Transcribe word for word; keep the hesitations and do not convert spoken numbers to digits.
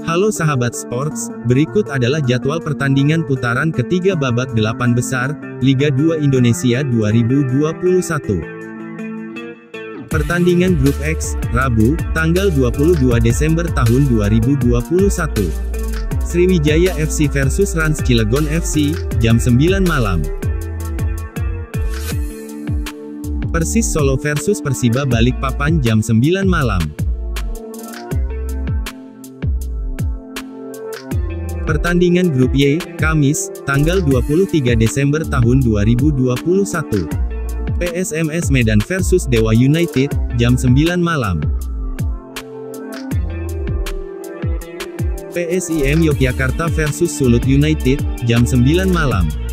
Halo sahabat sports, berikut adalah jadwal pertandingan putaran ketiga babak delapan besar, Liga dua Indonesia dua ribu dua puluh satu. Pertandingan Grup X, Rabu, tanggal dua puluh dua Desember tahun dua ribu dua puluh satu. Sriwijaya F C versus Rans Cilegon F C, jam sembilan malam. Persis Solo versus Persiba Balikpapan jam sembilan malam. Pertandingan Grup Y, Kamis, tanggal dua puluh tiga Desember tahun dua ribu dua puluh satu. P S M S Medan versus Dewa United, jam sembilan malam. P S I M Yogyakarta versus Sulut United, jam sembilan malam.